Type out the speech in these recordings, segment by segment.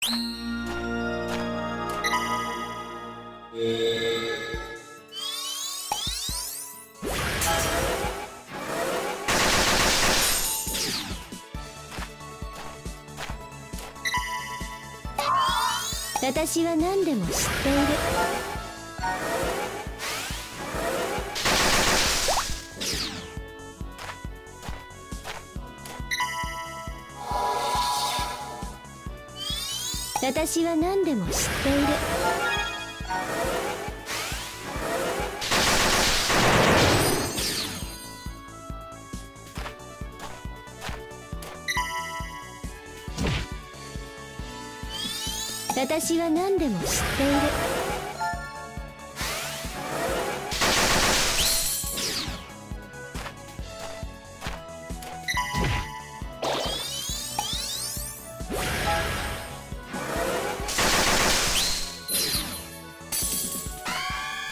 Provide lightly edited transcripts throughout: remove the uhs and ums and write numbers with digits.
私は何でも知っている。私は何でも知っている。私は何でも知っている。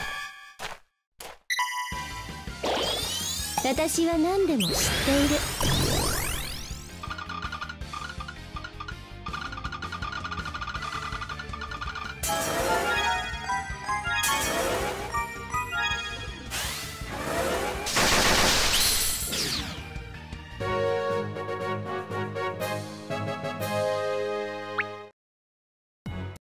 私は何でも知っている。